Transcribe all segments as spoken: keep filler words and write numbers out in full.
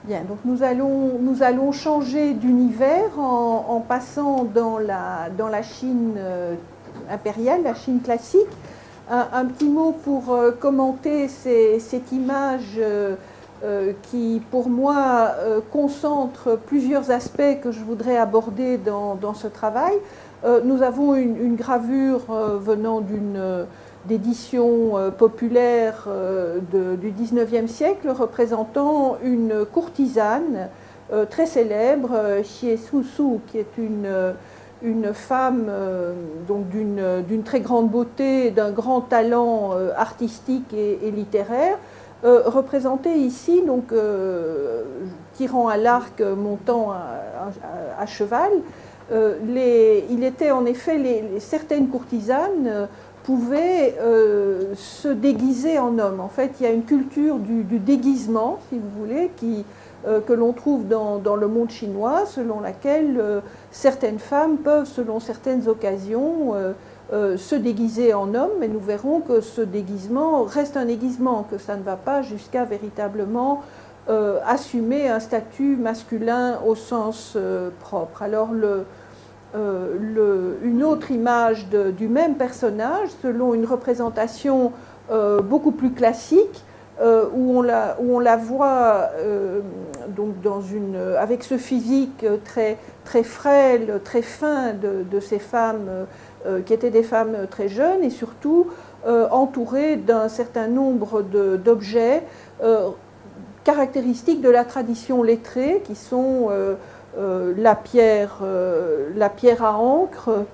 Bien, donc nous allons, nous allons changer d'univers en, en passant dans la, dans la Chine euh, impériale, la Chine classique. Un, un petit mot pour euh, commenter ces, cette image euh, euh, qui, pour moi, euh, concentre plusieurs aspects que je voudrais aborder dans, dans ce travail. Euh, nous avons une, une gravure euh, venant d'une d'édition euh, populaire euh, de, du dix-neuvième siècle représentant une courtisane euh, très célèbre, euh, Xie Susu, qui est une, une femme euh, donc d'une très grande beauté, d'un grand talent euh, artistique et, et littéraire, euh, représentée ici, donc, euh, tirant à l'arc, montant à, à, à cheval. Euh, les, il était en effet les, les, certaines courtisanes euh, pouvaient euh, se déguiser en homme. En fait, il y a une culture du, du déguisement, si vous voulez, qui, euh, que l'on trouve dans, dans le monde chinois, selon laquelle euh, certaines femmes peuvent, selon certaines occasions, euh, euh, se déguiser en homme, mais nous verrons que ce déguisement reste un déguisement, que ça ne va pas jusqu'à véritablement euh, assumer un statut masculin au sens euh, propre. Alors, le, Euh, le, une autre image de, du même personnage, selon une représentation euh, beaucoup plus classique, euh, où, on la, où on la voit euh, donc dans une, avec ce physique très, très frêle, très fin de, de ces femmes euh, qui étaient des femmes très jeunes, et surtout euh, entourées d'un certain nombre d'objets euh, caractéristiques de la tradition lettrée, qui sont euh, Euh, la, pierre, euh, la pierre à encre,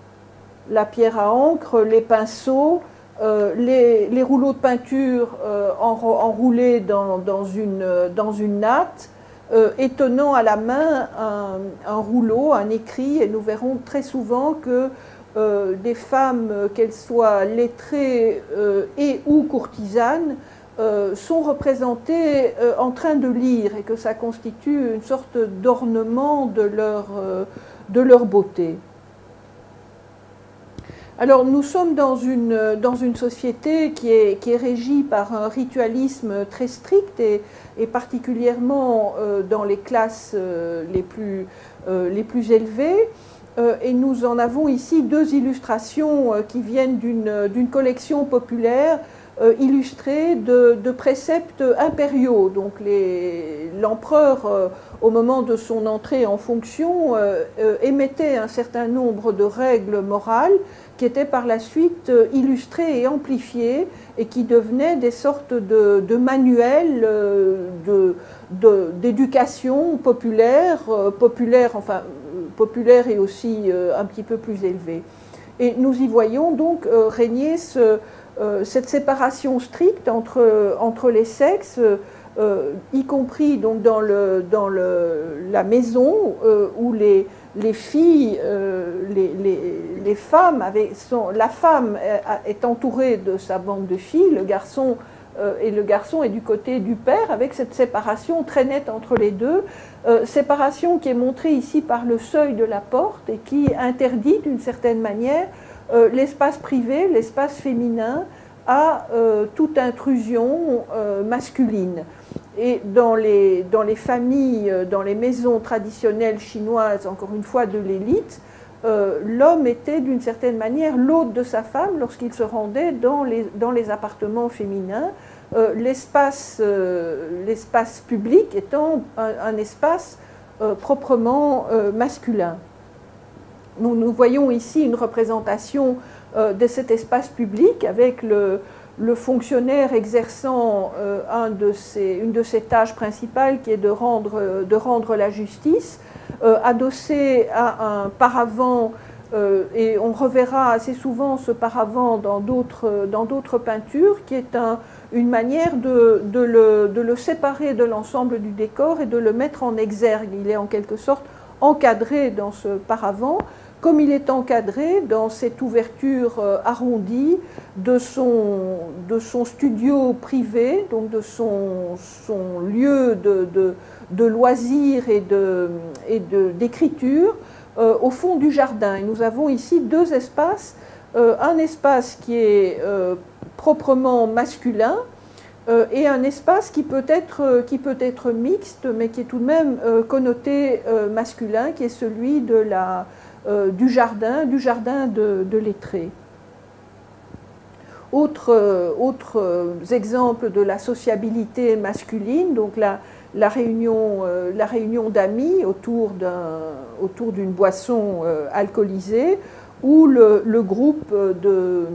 la pierre à encre, les pinceaux, euh, les, les rouleaux de peinture euh, enroulés dans, dans, une, dans une natte, euh, et tenant à la main un, un rouleau, un écrit, et nous verrons très souvent que euh, des femmes, qu'elles soient lettrées euh, et ou courtisanes, Euh, sont représentés euh, en train de lire, et que ça constitue une sorte d'ornement de leur, euh, de leur beauté. Alors nous sommes dans une, dans une société qui est, qui est régie par un ritualisme très strict, et, et particulièrement euh, dans les classes euh, les, plus, euh, les plus élevées. Euh, et nous en avons ici deux illustrations euh, qui viennent d'une collection populaire Euh, illustré de, de préceptes impériaux. Donc l'empereur, euh, au moment de son entrée en fonction, euh, euh, émettait un certain nombre de règles morales qui étaient par la suite euh, illustrées et amplifiées, et qui devenaient des sortes de, de manuels euh, d'éducation populaire, euh, populaire, enfin populaire et aussi euh, un petit peu plus élevé. Et nous y voyons donc euh, régner ce Euh, cette séparation stricte entre, entre les sexes, euh, y compris donc dans, le, dans le, la maison euh, où les, les filles, euh, les, les, les femmes, avaient, sont, la femme est, est entourée de sa bande de filles, le garçon, euh, et le garçon est du côté du père, avec cette séparation très nette entre les deux, euh, séparation qui est montrée ici par le seuil de la porte et qui interdit d'une certaine manière Euh, l'espace privé, l'espace féminin, à euh, toute intrusion euh, masculine. Et dans les, dans les familles, dans les maisons traditionnelles chinoises, encore une fois de l'élite, euh, l'homme était d'une certaine manière l'hôte de sa femme lorsqu'il se rendait dans les, dans les appartements féminins, euh, l'espace euh, l'espace public étant un, un espace euh, proprement euh, masculin. Nous, nous voyons ici une représentation euh, de cet espace public avec le, le fonctionnaire exerçant euh, un de ses, une de ses tâches principales, qui est de rendre, de rendre la justice, euh, adossé à un paravent, euh, et on reverra assez souvent ce paravent dans d'autres dans d'autres peintures, qui est un, une manière de, de, le, de le séparer de l'ensemble du décor et de le mettre en exergue. Il est en quelque sorte encadré dans ce paravent, comme il est encadré dans cette ouverture arrondie de son, de son studio privé, donc de son, son lieu de, de, de loisirs et d'écriture, euh, au fond du jardin. Et nous avons ici deux espaces, euh, un espace qui est euh, proprement masculin, euh, et un espace qui peut, être, qui peut être mixte, mais qui est tout de même euh, connoté euh, masculin, qui est celui de la, euh, du jardin, du jardin de, de lettrés. Autres euh, autre, euh, exemples de la sociabilité masculine, donc la, la réunion, euh, la réunion d'amis autour d'un, autour d'une boisson euh, alcoolisée, ou le, le groupe de... Euh,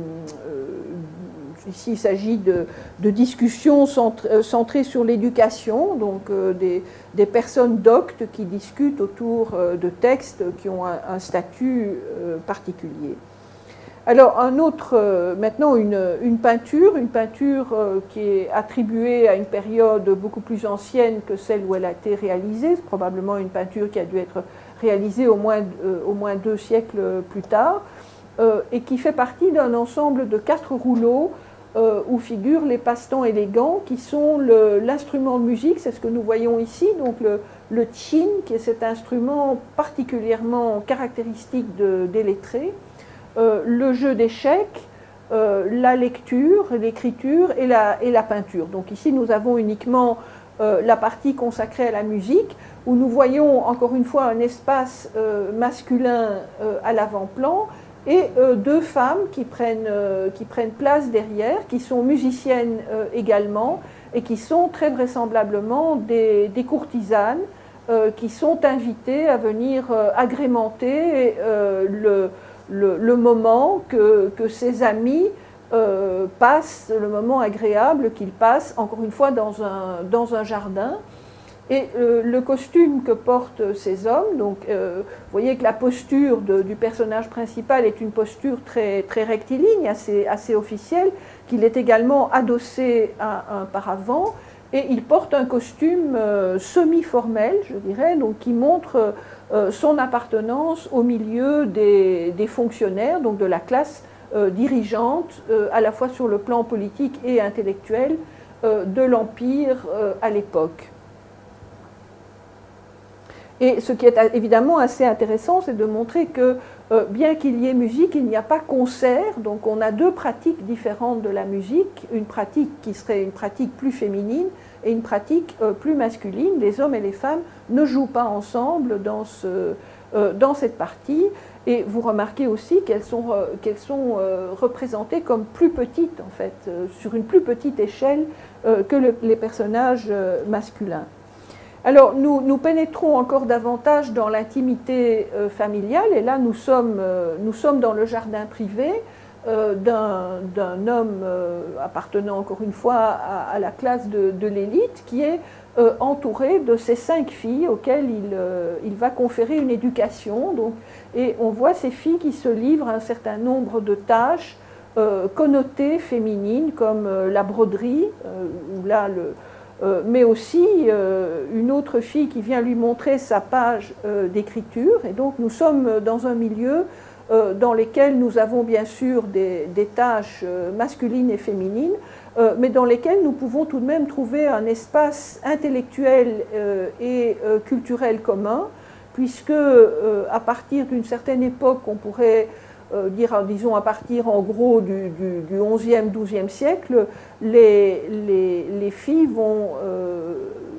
ici, il s'agit de, de discussions centrées, centrées sur l'éducation, donc euh, des, des personnes doctes qui discutent autour euh, de textes qui ont un, un statut euh, particulier. Alors, un autre, euh, maintenant, une, une peinture, une peinture euh, qui est attribuée à une période beaucoup plus ancienne que celle où elle a été réalisée. C'est probablement une peinture qui a dû être réalisée au moins, euh, au moins deux siècles plus tard, euh, et qui fait partie d'un ensemble de quatre rouleaux euh, où figurent les passe-temps élégants, qui sont l'instrument de musique, c'est ce que nous voyons ici, donc le, le chin, qui est cet instrument particulièrement caractéristique de, des lettrés. Euh, le jeu d'échecs, euh, la lecture, l'écriture et la, et la peinture. Donc ici, nous avons uniquement euh, la partie consacrée à la musique, où nous voyons encore une fois un espace euh, masculin euh, à l'avant-plan et euh, deux femmes qui prennent, euh, qui prennent place derrière, qui sont musiciennes euh, également et qui sont très vraisemblablement des, des courtisanes euh, qui sont invitées à venir euh, agrémenter euh, le Le, le moment que, que ses amis euh, passent, le moment agréable qu'ils passent, encore une fois, dans un, dans un jardin. Et euh, le costume que portent ces hommes, donc euh, vous voyez que la posture de, du personnage principal est une posture très, très rectiligne, assez, assez officielle, qu'il est également adossé à un paravent, et il porte un costume euh, semi-formel, je dirais, donc qui montre euh, son appartenance au milieu des, des fonctionnaires, donc de la classe euh, dirigeante, euh, à la fois sur le plan politique et intellectuel, euh, de l'Empire euh, à l'époque. Et ce qui est évidemment assez intéressant, c'est de montrer que euh, bien qu'il y ait musique, il n'y a pas concert, donc on a deux pratiques différentes de la musique, une pratique qui serait une pratique plus féminine et une pratique euh, plus masculine. Les hommes et les femmes ne jouent pas ensemble dans, ce, euh, dans cette partie, et vous remarquez aussi qu'elles sont, euh, qu'elles sont euh, représentées comme plus petites, en fait, euh, sur une plus petite échelle euh, que le, les personnages euh, masculins. Alors, nous, nous pénétrons encore davantage dans l'intimité euh, familiale, et là, nous sommes, euh, nous sommes dans le jardin privé euh, d'un homme euh, appartenant encore une fois à, à la classe de, de l'élite, qui est euh, entouré de ses cinq filles auxquelles il, euh, il va conférer une éducation. Donc, et on voit ces filles qui se livrent à un certain nombre de tâches euh, connotées féminines, comme euh, la broderie, euh, où là, le Euh, mais aussi euh, une autre fille qui vient lui montrer sa page euh, d'écriture. Et donc nous sommes dans un milieu euh, dans lequel nous avons bien sûr des, des tâches euh, masculines et féminines, euh, mais dans lesquelles nous pouvons tout de même trouver un espace intellectuel euh, et euh, culturel commun, puisque euh, à partir d'une certaine époque, on pourrait Euh, dire, disons à partir en gros du, du, du onzième, douzième siècle, les, les, les filles vont, euh,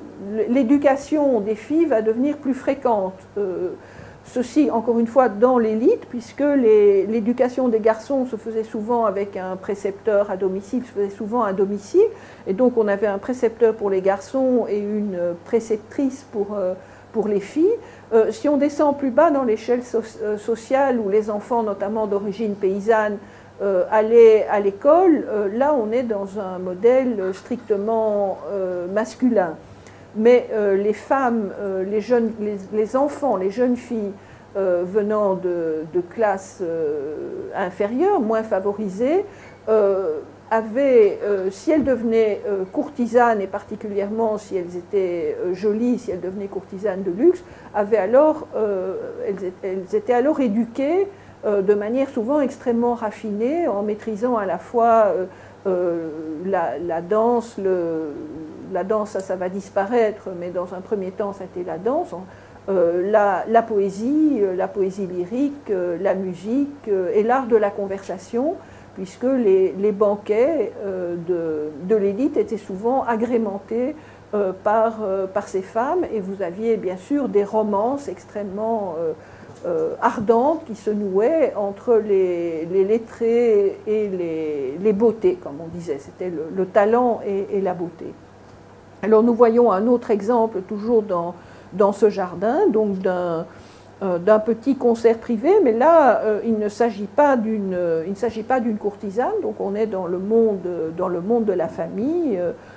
l'éducation des filles va devenir plus fréquente. Euh, ceci, encore une fois, dans l'élite, puisque l'éducation des garçons se faisait souvent avec un précepteur à domicile, se faisait souvent à domicile, et donc on avait un précepteur pour les garçons et une préceptrice pour, euh, pour les filles. Euh, si on descend plus bas dans l'échelle so euh, sociale, où les enfants, notamment d'origine paysanne, euh, allaient à l'école, euh, là on est dans un modèle strictement euh, masculin. Mais euh, les femmes, euh, les, jeunes, les, les enfants, les jeunes filles euh, venant de, de classes euh, inférieures, moins favorisées, euh, avaient, euh, si elles devenaient euh, courtisanes, et particulièrement si elles étaient euh, jolies, si elles devenaient courtisanes de luxe, avaient alors, euh, elles, elles étaient alors éduquées euh, de manière souvent extrêmement raffinée, en maîtrisant à la fois euh, euh, la, la danse, le, la danse ça, ça va disparaître, mais dans un premier temps c'était la danse, euh, la, la poésie, la poésie lyrique, euh, la musique euh, et l'art de la conversation, puisque les, les banquets euh, de, de l'élite étaient souvent agrémentés euh, par, euh, par ces femmes, et vous aviez bien sûr des romances extrêmement euh, euh, ardentes qui se nouaient entre les, les lettrés et les, les beautés, comme on disait, c'était le, le talent et, et la beauté. Alors nous voyons un autre exemple toujours dans, dans ce jardin, donc d'un d'un petit concert privé, mais là, euh, il ne s'agit pas d'une, il ne s'agit pas d'une courtisane, donc on est dans le monde, dans le monde de la famille,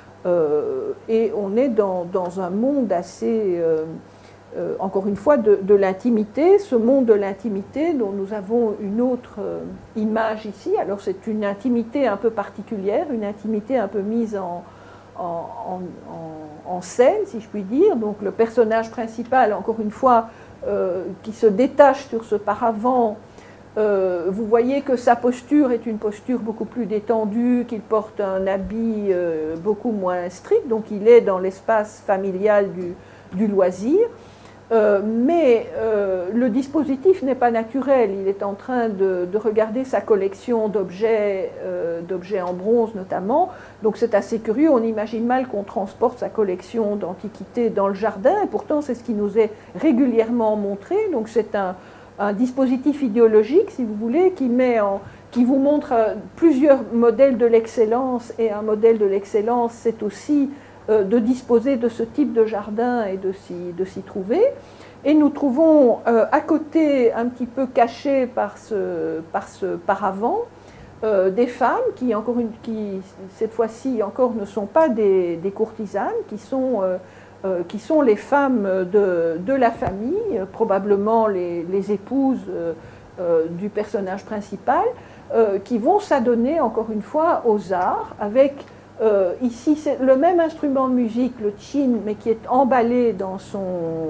euh, et on est dans, dans un monde assez, euh, euh, encore une fois, de, de l'intimité, ce monde de l'intimité dont nous avons une autre euh, image ici. Alors c'est une intimité un peu particulière, une intimité un peu mise en, en, en, en scène, si je puis dire. Donc le personnage principal, encore une fois, Euh, qui se détache sur ce paravent, euh, vous voyez que sa posture est une posture beaucoup plus détendue, qu'il porte un habit euh, beaucoup moins strict, donc il est dans l'espace familial du, du loisir. Euh, mais euh, le dispositif n'est pas naturel, il est en train de, de regarder sa collection d'objets, euh, d'objets en bronze notamment, donc c'est assez curieux, on imagine mal qu'on transporte sa collection d'antiquités dans le jardin, et pourtant c'est ce qui nous est régulièrement montré, donc c'est un, un dispositif idéologique, si vous voulez, qui, met en, qui vous montre plusieurs modèles de l'excellence, et un modèle de l'excellence, c'est aussi de disposer de ce type de jardin et de s'y, de s'y trouver. Et nous trouvons euh, à côté, un petit peu cachés par ce, par ce paravent, euh, des femmes qui, encore une, qui, cette fois-ci encore, ne sont pas des, des courtisanes, qui sont, euh, euh, qui sont les femmes de, de la famille, probablement les, les épouses euh, euh, du personnage principal, euh, qui vont s'adonner, encore une fois, aux arts, avec Euh, ici, c'est le même instrument de musique, le chin, mais qui est emballé dans, son,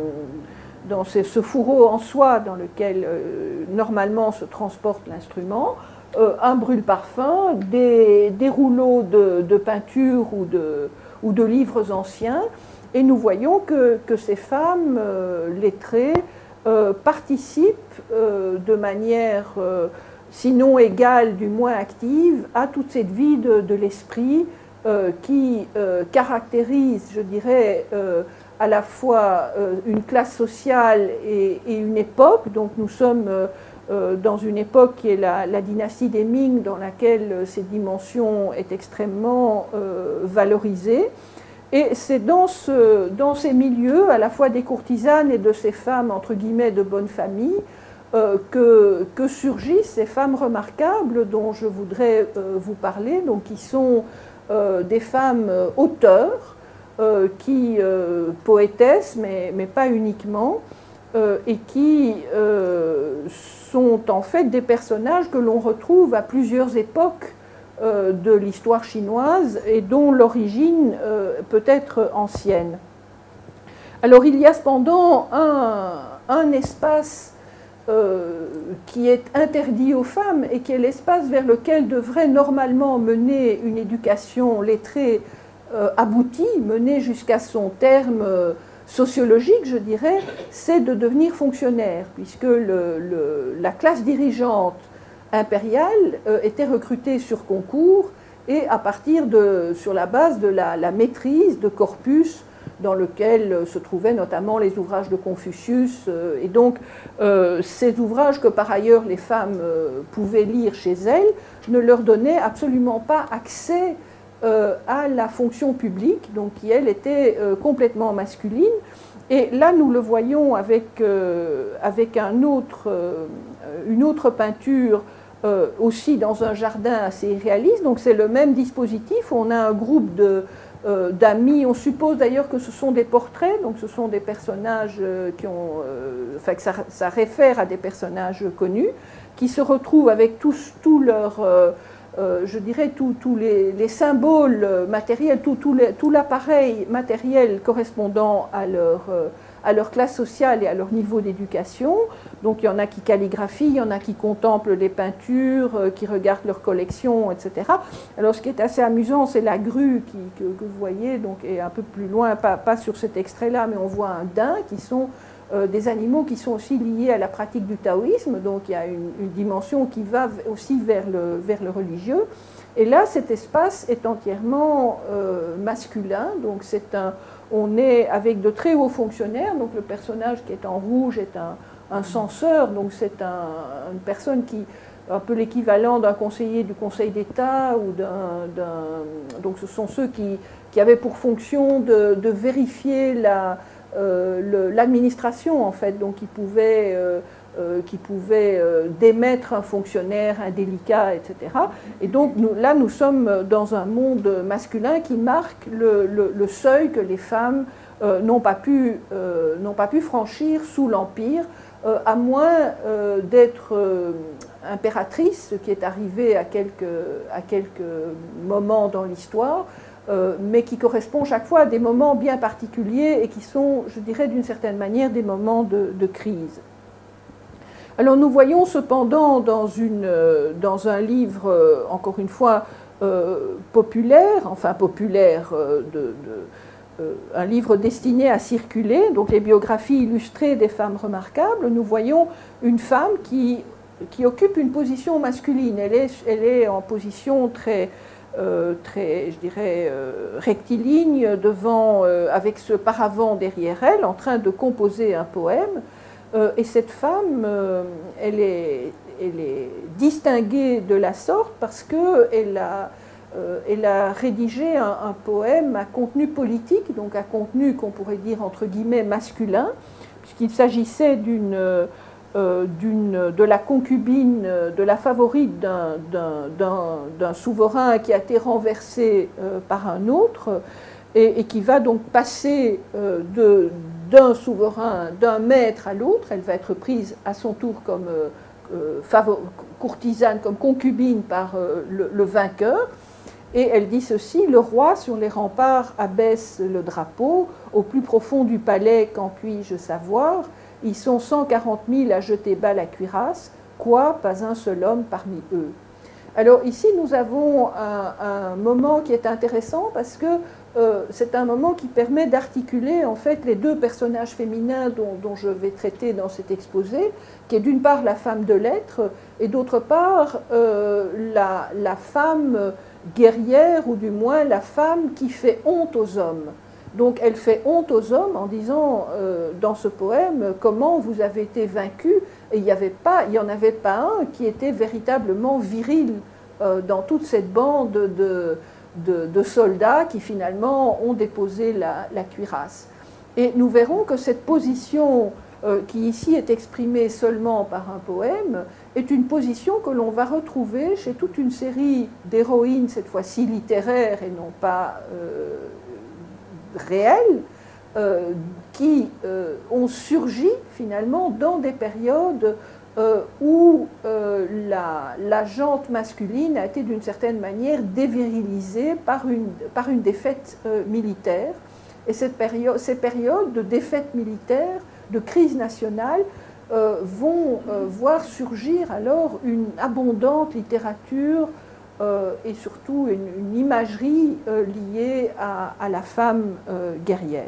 dans ce, ce fourreau en soie dans lequel euh, normalement se transporte l'instrument, euh, un brûle-parfum, des, des rouleaux de, de peinture ou de, ou de livres anciens, et nous voyons que, que ces femmes euh, lettrées euh, participent euh, de manière, euh, sinon égale, du moins active, à toute cette vie de, de l'esprit, Euh, qui euh, caractérise, je dirais, euh, à la fois euh, une classe sociale et, et une époque. Donc nous sommes euh, euh, dans une époque qui est la, la dynastie des Ming, dans laquelle euh, cette dimension est extrêmement euh, valorisée. Et c'est dans, ce, dans ces milieux, à la fois des courtisanes et de ces femmes, entre guillemets, de bonne famille, euh, que, que surgissent ces femmes remarquables dont je voudrais euh, vous parler, donc qui sont Euh, des femmes euh, auteurs, euh, qui euh, poétesses, mais, mais pas uniquement, euh, et qui euh, sont en fait des personnages que l'on retrouve à plusieurs époques euh, de l'histoire chinoise et dont l'origine euh, peut être ancienne. Alors il y a cependant un, un espace Euh, qui est interdit aux femmes et qui est l'espace vers lequel devrait normalement mener une éducation lettrée euh, aboutie, menée jusqu'à son terme euh, sociologique, je dirais, c'est de devenir fonctionnaire, puisque le, le, la classe dirigeante impériale euh, était recrutée sur concours et à partir de, sur la base de la, la maîtrise de corpus dans lequel se trouvaient notamment les ouvrages de Confucius. Et donc, euh, ces ouvrages que par ailleurs les femmes euh, pouvaient lire chez elles ne leur donnaient absolument pas accès euh, à la fonction publique, donc qui, elle, était euh, complètement masculine. Et là, nous le voyons avec, euh, avec un autre, euh, une autre peinture, euh, aussi dans un jardin assez réaliste. Donc, c'est le même dispositif. On a un groupe de Euh, d'amis, on suppose d'ailleurs que ce sont des portraits, donc ce sont des personnages euh, qui ont, euh, enfin que ça, ça réfère à des personnages connus, qui se retrouvent avec tous, tout leur, euh, euh, je dirais, tous les, les symboles matériels, tout, tout, les, tout l'appareil matériel correspondant à leur, euh, à leur classe sociale et à leur niveau d'éducation. Donc il y en a qui calligraphient, il y en a qui contemplent les peintures, euh, qui regardent leur collection, et cetera. Alors ce qui est assez amusant, c'est la grue qui, que, que vous voyez, donc, et un peu plus loin, pas, pas sur cet extrait-là, mais on voit un daim qui sont euh, des animaux qui sont aussi liés à la pratique du taoïsme, donc il y a une, une dimension qui va aussi vers le, vers le religieux. Et là, cet espace est entièrement euh, masculin, donc c'est un, on est avec de très hauts fonctionnaires, donc le personnage qui est en rouge est un, un censeur, donc c'est un, une personne qui, un peu l'équivalent d'un conseiller du Conseil d'État, ou d'un, d'un, donc ce sont ceux qui, qui avaient pour fonction de, de vérifier la, euh, le, l'administration, en fait, donc qui pouvaient... Euh, Euh, qui pouvait euh, démettre un fonctionnaire indélicat, et cetera. Et donc nous, là, nous sommes dans un monde masculin qui marque le, le, le seuil que les femmes euh, n'ont pas pu, euh, n'ont pas pu franchir sous l'Empire, euh, à moins euh, d'être euh, impératrice, ce qui est arrivé à quelques, à quelques moments dans l'histoire, euh, mais qui correspond chaque fois à des moments bien particuliers et qui sont, je dirais, d'une certaine manière, des moments de, de crise. Alors nous voyons cependant dans, une, dans un livre, encore une fois, euh, populaire, enfin populaire, euh, de, de, euh, un livre destiné à circuler, donc les biographies illustrées des femmes remarquables, nous voyons une femme qui, qui occupe une position masculine. Elle est, elle est en position très, euh, très je dirais, euh, rectiligne, devant, euh, avec ce paravent derrière elle, en train de composer un poème. Et cette femme, elle est, elle est distinguée de la sorte parce qu'elle a, elle a rédigé un, un poème à contenu politique, donc à contenu qu'on pourrait dire entre guillemets masculin, puisqu'il s'agissait d'une, euh, d'une, de la concubine, de la favorite d'un, d'un, d'un, d'un souverain qui a été renversé euh, par un autre, et, et qui va donc passer euh, de d'un souverain, d'un maître à l'autre. Elle va être prise à son tour comme euh, favor- courtisane, comme concubine par euh, le, le vainqueur. Et elle dit ceci: le roi sur les remparts abaisse le drapeau, au plus profond du palais, qu'en puis-je savoir? Ils sont cent quarante mille à jeter bas la cuirasse, quoi, pas un seul homme parmi eux. Alors ici, nous avons un, un moment qui est intéressant parce que euh, c'est un moment qui permet d'articuler en fait les deux personnages féminins dont, dont je vais traiter dans cet exposé, qui est d'une part la femme de lettres et d'autre part euh, la, la femme guerrière, ou du moins la femme qui fait honte aux hommes. Donc elle fait honte aux hommes en disant euh, dans ce poème comment vous avez été vaincus, et il n'y avait pas, il y en avait pas un qui était véritablement viril euh, dans toute cette bande de, de, de soldats qui finalement ont déposé la, la cuirasse. Et nous verrons que cette position euh, qui ici est exprimée seulement par un poème est une position que l'on va retrouver chez toute une série d'héroïnes, cette fois-ci littéraires et non pas euh, réelles, euh, qui euh, ont surgi finalement dans des périodes euh, où euh, la, la jante masculine a été d'une certaine manière dévirilisée par une, par une défaite euh, militaire. Et cette période, ces périodes de défaite militaire, de crise nationale, euh, vont euh, voir surgir alors une abondante littérature euh, et surtout une, une imagerie euh, liée à, à la femme euh, guerrière.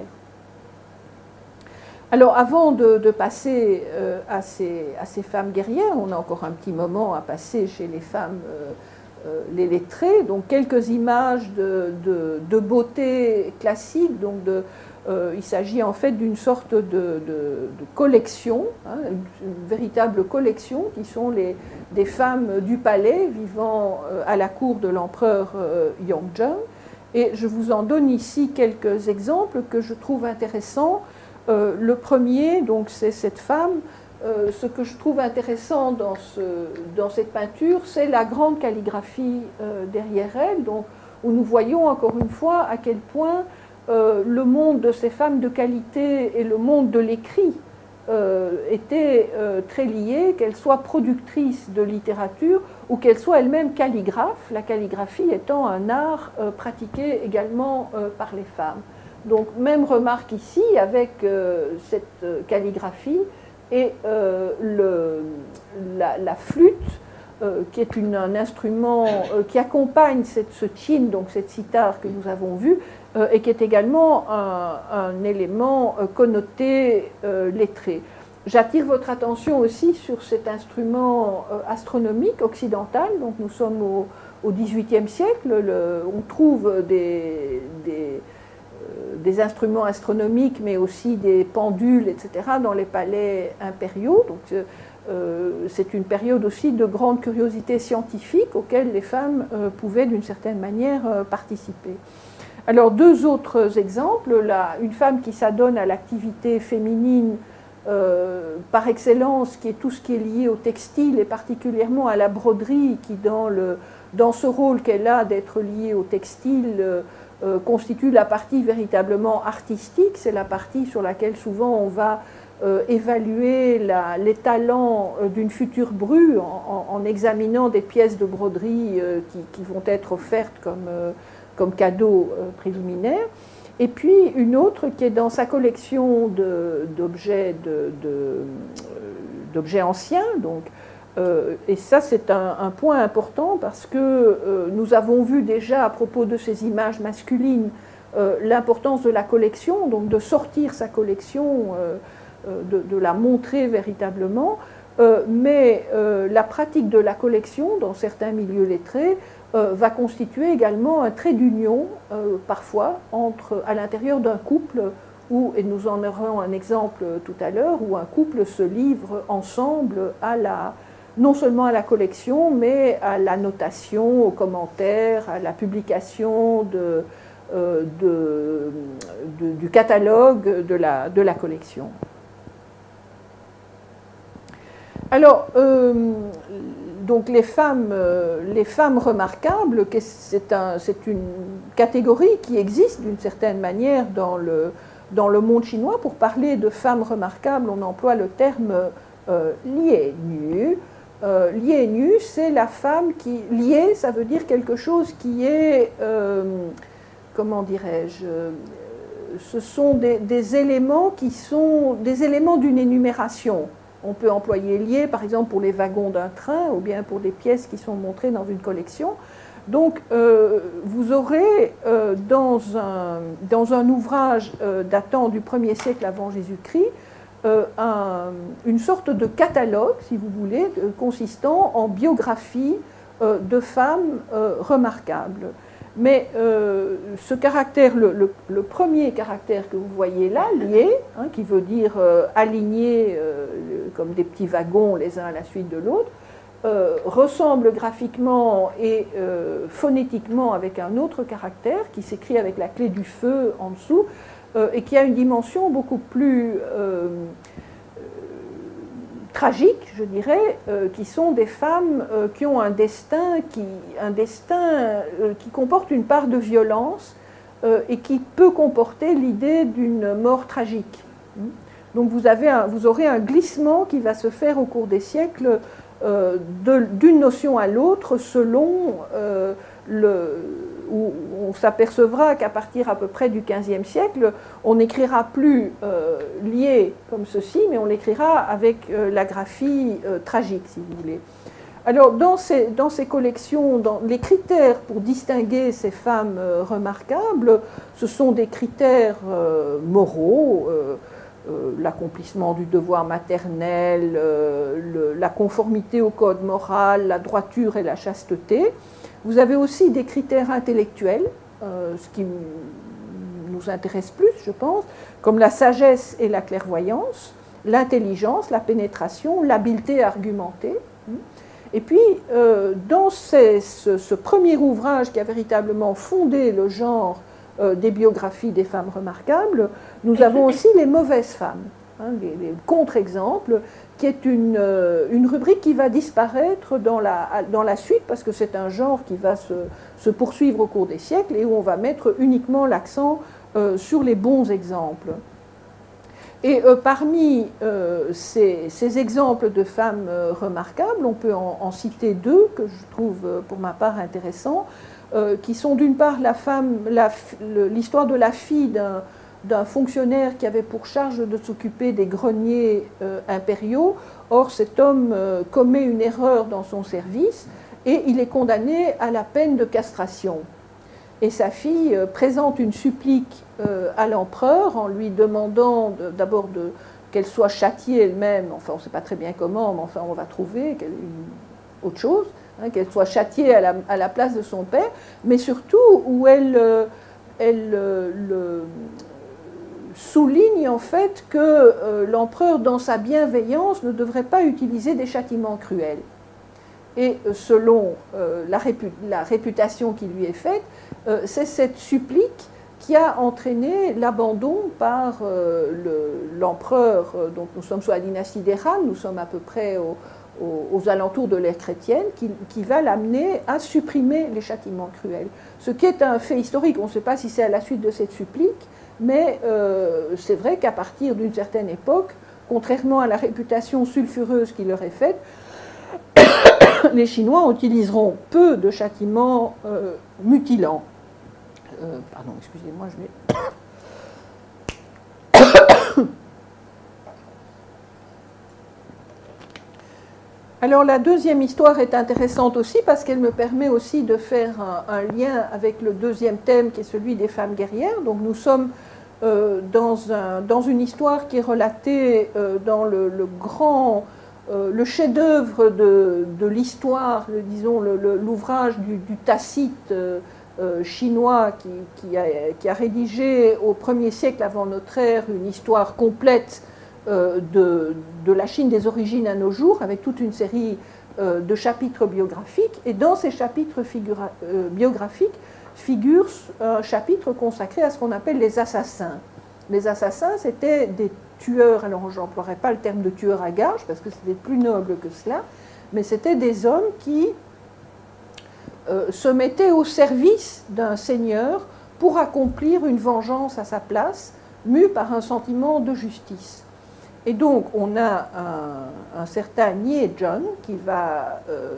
Alors avant de, de passer euh, à, ces, à ces femmes guerrières, on a encore un petit moment à passer chez les femmes euh, euh, les lettrées, donc quelques images de, de, de beauté classique, donc de, euh, il s'agit en fait d'une sorte de, de, de collection, hein, une, une véritable collection qui sont les, des femmes du palais vivant euh, à la cour de l'empereur euh, Yongzheng. Et je vous en donne ici quelques exemples que je trouve intéressants. Euh, le premier, donc, c'est cette femme. Euh, ce que je trouve intéressant dans, ce, dans cette peinture, c'est la grande calligraphie euh, derrière elle, donc, où nous voyons encore une fois à quel point euh, le monde de ces femmes de qualité et le monde de l'écrit euh, étaient euh, très liés, qu'elles soient productrices de littérature ou qu'elles soient elles-mêmes calligraphes, la calligraphie étant un art euh, pratiqué également euh, par les femmes. Donc, même remarque ici avec euh, cette calligraphie et euh, le, la, la flûte, euh, qui est une, un instrument euh, qui accompagne cette, ce chin, donc cette cithare que nous avons vue, euh, et qui est également un, un élément euh, connoté euh, lettré. J'attire votre attention aussi sur cet instrument euh, astronomique occidental. Donc nous sommes au, au dix-huitième siècle. Le, on trouve des, des, euh, des instruments astronomiques, mais aussi des pendules, et cetera, dans les palais impériaux. Donc euh, c'est une période aussi de grande curiosité scientifique auquel les femmes euh, pouvaient d'une certaine manière euh, participer. Alors deux autres exemples. Là, une femme qui s'adonne à l'activité féminine Euh, par excellence, qui est tout ce qui est lié au textile et particulièrement à la broderie, qui dans, le, dans ce rôle qu'elle a d'être liée au textile euh, euh, constitue la partie véritablement artistique. C'est la partie sur laquelle souvent on va euh, évaluer la, les talents euh, d'une future bru en, en, en examinant des pièces de broderie euh, qui, qui vont être offertes comme, euh, comme cadeau euh, préliminaire. Et puis une autre qui est dans sa collection d'objets de, de, de, anciens. Donc, euh, et ça, c'est un, un point important parce que euh, nous avons vu déjà à propos de ces images masculines euh, l'importance de la collection, donc de sortir sa collection, euh, de, de la montrer véritablement. Euh, mais euh, la pratique de la collection dans certains milieux lettrés euh, va constituer également un trait d'union, euh, parfois, entre, à l'intérieur d'un couple, où, et nous en aurons un exemple tout à l'heure, où un couple se livre ensemble à la, non seulement à la collection, mais à la notation, aux commentaires, à la publication de, euh, de, de, du catalogue de la, de la collection. Alors, euh, donc les femmes, euh, les femmes remarquables, c'est un, c'est une catégorie qui existe d'une certaine manière dans le, dans le monde chinois. Pour parler de femmes remarquables, on emploie le terme euh, lié nu. Euh, lié nu, c'est la femme qui... Lié, ça veut dire quelque chose qui est, euh, comment dirais-je, ce sont des, des éléments qui sont des éléments d'une énumération. On peut employer lié, par exemple, pour les wagons d'un train ou bien pour des pièces qui sont montrées dans une collection. Donc, euh, vous aurez euh, dans, un, dans un ouvrage euh, datant du premier siècle avant Jésus-Christ euh, un, une sorte de catalogue, si vous voulez, de, consistant en biographie euh, de femmes euh, remarquables. Mais euh, ce caractère, le, le, le premier caractère que vous voyez là, lié, hein, qui veut dire euh, aligné euh, comme des petits wagons les uns à la suite de l'autre, euh, ressemble graphiquement et euh, phonétiquement avec un autre caractère qui s'écrit avec la clé du feu en dessous euh, et qui a une dimension beaucoup plus euh, tragiques, je dirais, euh, qui sont des femmes euh, qui ont un destin, qui, un destin euh, qui comporte une part de violence euh, et qui peut comporter l'idée d'une mort tragique. Donc vous, avez un, vous aurez un glissement qui va se faire au cours des siècles euh, d'une notion à l'autre selon euh, le... où on s'apercevra qu'à partir à peu près du quinzième siècle, on n'écrira plus euh, lié comme ceci, mais on l'écrira avec euh, la graphie euh, tragique, si vous voulez. Alors, dans ces, dans ces collections, dans les critères pour distinguer ces femmes euh, remarquables, ce sont des critères euh, moraux, euh, euh, l'accomplissement du devoir maternel, euh, le, la conformité au code moral, la droiture et la chasteté. Vous avez aussi des critères intellectuels, euh, ce qui nous intéresse plus, je pense, comme la sagesse et la clairvoyance, l'intelligence, la pénétration, l'habileté à argumenter. Et puis, euh, dans ces, ce, ce premier ouvrage qui a véritablement fondé le genre euh, des biographies des femmes remarquables, nous avons aussi les mauvaises femmes, hein, les, les contre-exemples, qui est une, une rubrique qui va disparaître dans la, dans la suite, parce que c'est un genre qui va se, se poursuivre au cours des siècles et où on va mettre uniquement l'accent euh, sur les bons exemples. Et euh, parmi euh, ces, ces exemples de femmes euh, remarquables, on peut en, en citer deux que je trouve euh, pour ma part intéressants, euh, qui sont d'une part la femme, la, l'histoire de la fille d'un d'un fonctionnaire qui avait pour charge de s'occuper des greniers euh, impériaux. Or, cet homme euh, commet une erreur dans son service et il est condamné à la peine de castration. Et sa fille présente une supplique à l'empereur en lui demandant d'abord de, qu'elle soit châtiée elle-même, enfin on ne sait pas très bien comment, mais enfin on va trouver une, autre chose, hein, qu'elle soit châtiée à la, à la place de son père, mais surtout où elle, elle le, souligne en fait que euh, l'empereur, dans sa bienveillance, ne devrait pas utiliser des châtiments cruels. Et selon euh, la, répu la réputation qui lui est faite, euh, c'est cette supplique qui a entraîné l'abandon par euh, l'empereur, le, euh, donc nous sommes sous la dynastie des Han, nous sommes à peu près au, au, aux alentours de l'ère chrétienne, qui, qui va l'amener à supprimer les châtiments cruels. Ce qui est un fait historique, on ne sait pas si c'est à la suite de cette supplique, mais euh, c'est vrai qu'à partir d'une certaine époque, contrairement à la réputation sulfureuse qui leur est faite, les Chinois utiliseront peu de châtiments euh, mutilants. Euh, pardon, excusez-moi, je vais... Alors la deuxième histoire est intéressante aussi parce qu'elle me permet aussi de faire un, un lien avec le deuxième thème qui est celui des femmes guerrières. Donc nous sommes euh, dans, un, dans une histoire qui est relatée euh, dans le, le grand... Euh, le chef-d'œuvre de, de l'histoire, disons l'ouvrage du, du Tacite euh, euh, chinois qui, qui, a, qui a rédigé au premier siècle avant notre ère une histoire complète euh, de, de la Chine des origines à nos jours, avec toute une série euh, de chapitres biographiques. Et dans ces chapitres figura, euh, biographiques figure un chapitre consacré à ce qu'on appelle les assassins. Les assassins, c'était des tueurs, alors je n'emploierai pas le terme de tueurs à gages, parce que c'était plus noble que cela, mais c'était des hommes qui euh, se mettaient au service d'un seigneur pour accomplir une vengeance à sa place, mue par un sentiment de justice. Et donc, on a un, un certain Nie Zheng qui va euh,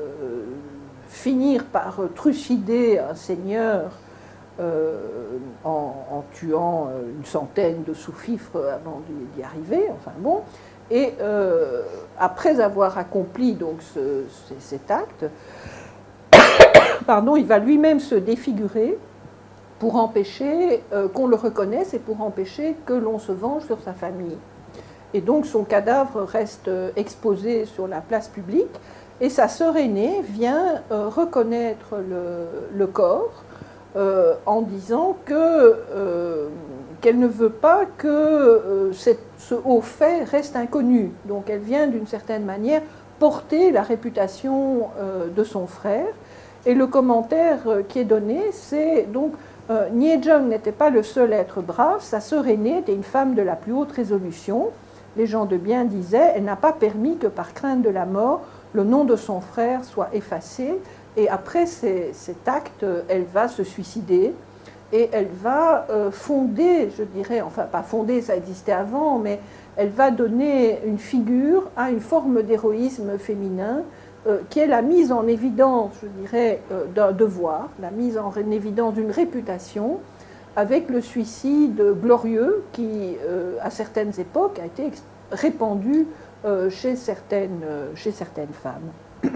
finir par trucider un seigneur Euh, en, en tuant une centaine de sous-fifres avant d'y arriver, enfin bon, et euh, après avoir accompli donc ce, cet acte, pardon, il va lui-même se défigurer pour empêcher euh, qu'on le reconnaisse et pour empêcher que l'on se venge sur sa famille. Et donc son cadavre reste exposé sur la place publique, et sa sœur aînée vient euh, reconnaître le, le corps, Euh, en disant que, euh, qu'elle ne veut pas que euh, cette, ce haut fait reste inconnu. Donc elle vient d'une certaine manière porter la réputation euh, de son frère. Et le commentaire euh, qui est donné, c'est donc euh, Nie Zheng n'était pas le seul être brave, sa sœur aînée était une femme de la plus haute résolution. Les gens de bien disaient, elle n'a pas permis que par crainte de la mort, le nom de son frère soit effacé. Et après ces, cet acte, elle va se suicider et elle va euh, fonder, je dirais, enfin pas fonder, ça existait avant, mais elle va donner une figure à une forme d'héroïsme féminin euh, qui est la mise en évidence, je dirais, euh, d'un devoir, la mise en évidence d'une réputation avec le suicide glorieux qui, euh, à certaines époques, a été répandu euh, chez, certaines, euh, chez certaines femmes.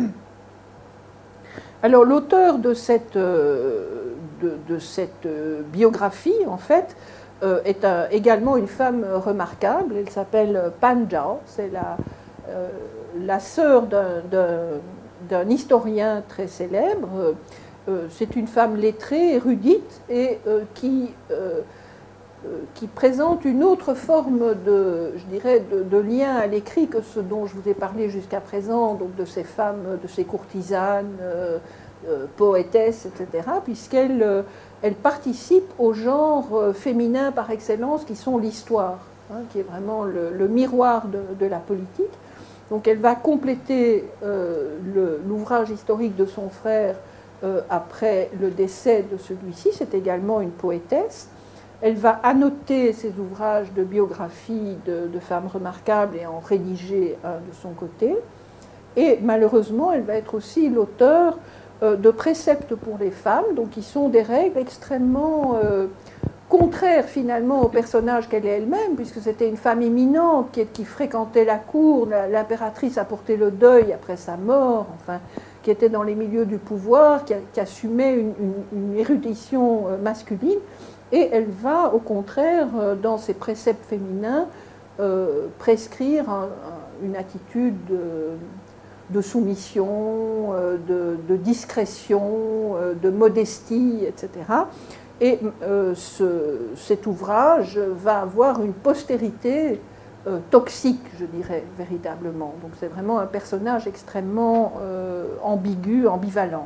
Alors l'auteur de cette, de, de cette biographie, en fait, est un, également une femme remarquable. Elle s'appelle Pan Zhao. C'est la, euh, la sœur d'un historien très célèbre. Euh, c'est une femme lettrée, érudite, et euh, qui, euh, qui présente une autre forme de, je dirais, de, de lien à l'écrit que ce dont je vous ai parlé jusqu'à présent, donc de ces femmes, de ces courtisanes, euh, euh, poétesses, et cetera, puisqu'elle euh, elle participe au genre euh, féminin par excellence qui sont l'histoire, hein, qui est vraiment le, le miroir de, de la politique. Donc elle va compléter euh, l'ouvrage historique de son frère euh, après le décès de celui-ci. C'est également une poétesse. Elle va annoter ses ouvrages de biographie de, de femmes remarquables et en rédiger un de son côté. Et malheureusement, elle va être aussi l'auteur euh, de préceptes pour les femmes, donc qui sont des règles extrêmement euh, contraires finalement au personnage qu'elle est elle-même, puisque c'était une femme éminente qui, qui fréquentait la cour, l'impératrice a porté le deuil après sa mort, enfin, qui était dans les milieux du pouvoir, qui, qui assumait une, une, une érudition masculine, et elle va, au contraire, dans ses préceptes féminins, euh, prescrire un, un, une attitude de, de soumission, de, de discrétion, de modestie, et cetera. Et euh, ce, cet ouvrage va avoir une postérité euh, toxique, je dirais, véritablement. Donc c'est vraiment un personnage extrêmement euh, ambigu, ambivalent.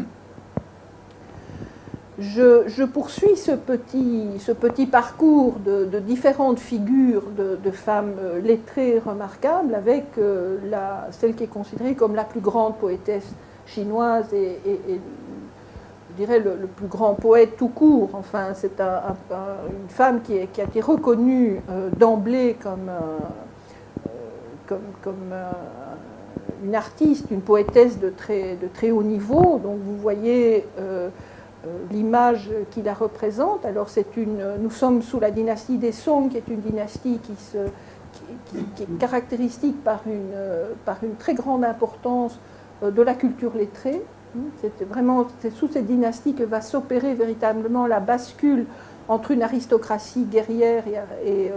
Je, je poursuis ce petit, ce petit parcours de, de différentes figures de, de femmes lettrées remarquables avec euh, la, celle qui est considérée comme la plus grande poétesse chinoise et, et, et je dirais le, le plus grand poète tout court. Enfin, c'est un, un, une femme qui, est, qui a été reconnue euh, d'emblée comme, euh, comme, comme euh, une artiste, une poétesse de très, de très haut niveau. Donc vous voyez euh, l'image qui la représente. Alors c'est une, nous sommes sous la dynastie des Song, qui est une dynastie qui, se, qui, qui, qui est caractéristique par une, par une très grande importance de la culture lettrée. C'est vraiment c'est sous cette dynastie que va s'opérer véritablement la bascule entre une aristocratie guerrière et, et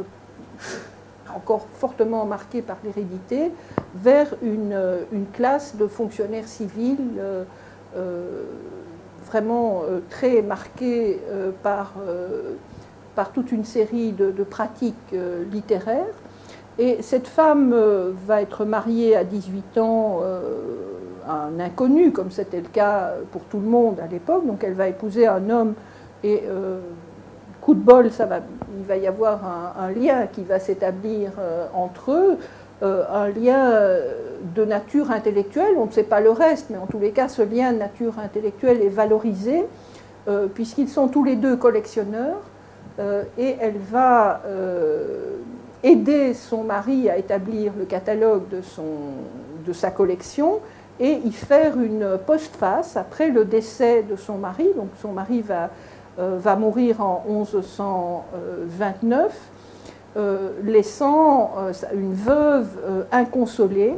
encore fortement marquée par l'hérédité vers une, une classe de fonctionnaires civils euh, euh, vraiment euh, très marquée euh, par, euh, par toute une série de, de pratiques euh, littéraires. Et cette femme euh, va être mariée à dix-huit ans euh, à un inconnu, comme c'était le cas pour tout le monde à l'époque. Donc elle va épouser un homme et, euh, coup de bol, ça va, il va y avoir un, un lien qui va s'établir euh, entre eux, euh, un lien de nature intellectuelle, on ne sait pas le reste, mais en tous les cas, ce lien de nature intellectuelle est valorisé, euh, puisqu'ils sont tous les deux collectionneurs, euh, et elle va euh, aider son mari à établir le catalogue de, son, de sa collection, et y faire une postface après le décès de son mari. Donc son mari va, euh, va mourir en mille cent vingt-neuf, euh, laissant euh, une veuve euh, inconsolée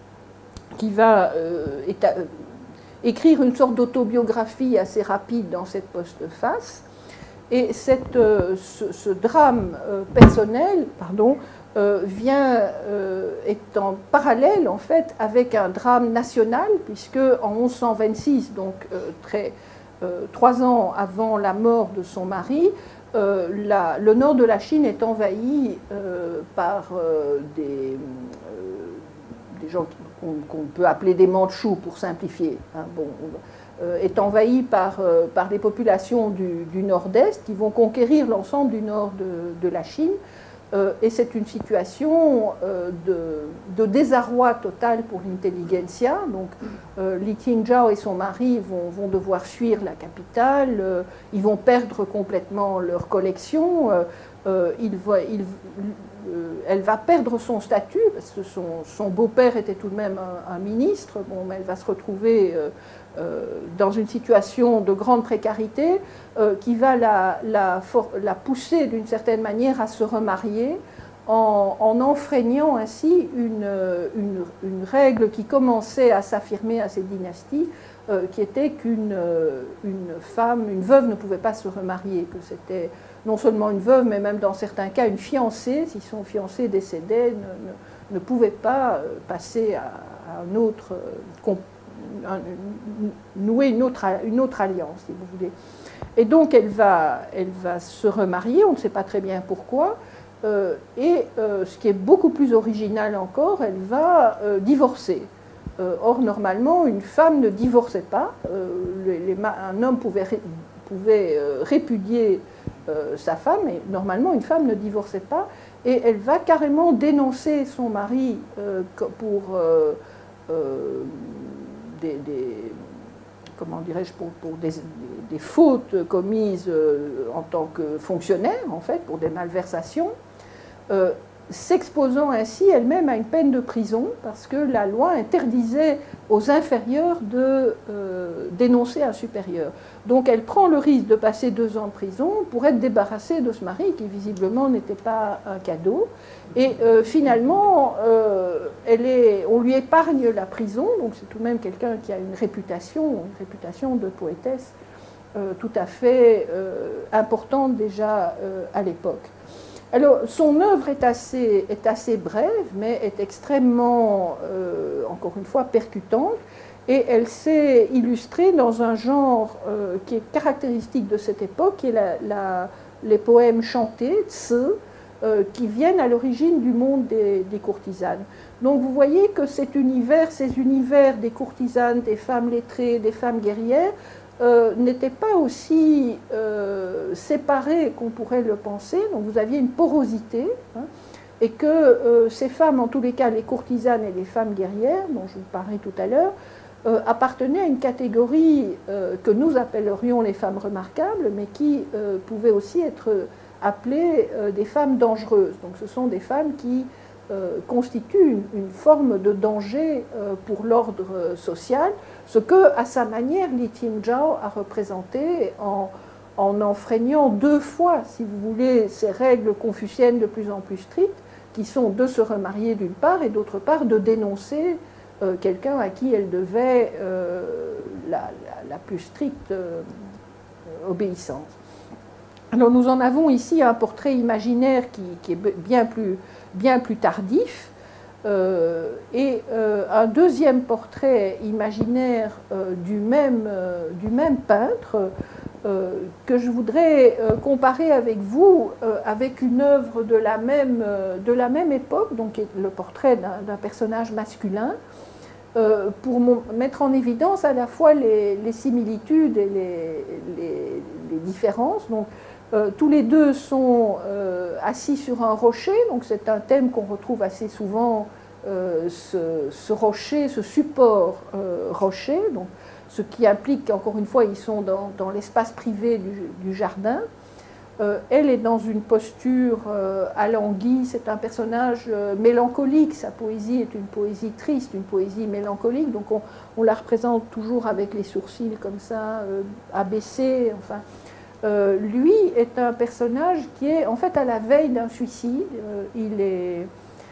qui va euh, écrire une sorte d'autobiographie assez rapide dans cette postface. Et cette, euh, ce, ce drame euh, personnel, pardon, Euh, vient, euh, est en parallèle en fait avec un drame national, puisque en mille cent vingt-six, donc euh, très, euh, trois ans avant la mort de son mari, euh, la, le nord de la Chine est envahi euh, par euh, des, euh, des gens qu'on qu'on peut appeler des Mandchous pour simplifier. Hein, bon, euh, est envahi par, euh, par les populations du, du nord-est qui vont conquérir l'ensemble du nord de, de la Chine. Euh, et c'est une situation euh, de, de désarroi total pour l'intelligentsia. Donc, euh, Li Qingzhao et son mari vont, vont devoir fuir la capitale, euh, ils vont perdre complètement leur collection, euh, euh, il va, il, euh, elle va perdre son statut, parce que son, son beau-père était tout de même un, un ministre, bon, mais elle va se retrouver euh, euh, dans une situation de grande précarité, Euh, qui va la, la, la pousser d'une certaine manière à se remarier en, en enfreignant ainsi une, une, une règle qui commençait à s'affirmer à cette dynastie, euh, qui était qu'une une femme, une veuve ne pouvait pas se remarier, que c'était non seulement une veuve, mais même dans certains cas une fiancée, si son fiancé décédait, ne, ne, ne pouvait pas passer à, à un autre, un, nouer une autre, une autre alliance, si vous voulez. Et donc elle va, elle va se remarier, on ne sait pas très bien pourquoi, euh, et euh, ce qui est beaucoup plus original encore, elle va euh, divorcer. Euh, or, normalement, une femme ne divorçait pas, euh, les, les, un homme pouvait, ré, pouvait euh, répudier euh, sa femme, et normalement, une femme ne divorçait pas, et elle va carrément dénoncer son mari euh, pour euh, euh, des... des comment dirais-je, pour, pour des, des fautes commises euh, en tant que fonctionnaire, en fait, pour des malversations. Euh, s'exposant ainsi elle-même à une peine de prison, parce que la loi interdisait aux inférieurs de euh, dénoncer un supérieur. Donc elle prend le risque de passer deux ans de prison pour être débarrassée de ce mari qui visiblement n'était pas un cadeau. Et euh, finalement, euh, elle est, on lui épargne la prison, donc c'est tout de même quelqu'un qui a une réputation, une réputation de poétesse euh, tout à fait euh, importante déjà euh, à l'époque. Alors, son œuvre est assez, est assez brève, mais est extrêmement, euh, encore une fois, percutante, et elle s'est illustrée dans un genre euh, qui est caractéristique de cette époque, qui est la, la, les poèmes chantés, tse, euh, qui viennent à l'origine du monde des, des courtisanes. Donc, vous voyez que cet univers, ces univers des courtisanes, des femmes lettrées, des femmes guerrières, Euh, n'étaient pas aussi euh, séparés qu'on pourrait le penser. Donc vous aviez une porosité, hein, et que euh, ces femmes, en tous les cas les courtisanes et les femmes guerrières, dont je vous parlais tout à l'heure, euh, appartenaient à une catégorie euh, que nous appellerions les femmes remarquables, mais qui euh, pouvaient aussi être appelées euh, des femmes dangereuses. Donc ce sont des femmes qui euh, constituent une, une forme de danger euh, pour l'ordre social, ce que, à sa manière, Li Qingzhao a représenté en, en enfreignant deux fois, si vous voulez, ces règles confuciennes de plus en plus strictes, qui sont de se remarier d'une part, et d'autre part de dénoncer euh, quelqu'un à qui elle devait euh, la, la, la plus stricte euh, obéissance. Alors nous en avons ici un portrait imaginaire qui, qui est bien plus, bien plus tardif, Euh, et euh, un deuxième portrait imaginaire euh, du, même, euh, du même peintre euh, que je voudrais euh, comparer avec vous euh, avec une œuvre de la même, euh, de la même époque, donc le portrait d'un personnage masculin, euh, pour mettre en évidence à la fois les, les similitudes et les, les, les différences. Donc, Euh, tous les deux sont euh, assis sur un rocher, donc c'est un thème qu'on retrouve assez souvent, euh, ce, ce rocher, ce support euh, rocher, donc, ce qui implique qu'encore une fois ils sont dans, dans l'espace privé du, du jardin. Euh, elle est dans une posture euh, alanguie, c'est un personnage euh, mélancolique, sa poésie est une poésie triste, une poésie mélancolique, donc on, on la représente toujours avec les sourcils comme ça, euh, abaissés, enfin... Euh, lui est un personnage qui est en fait à la veille d'un suicide. Euh, il est,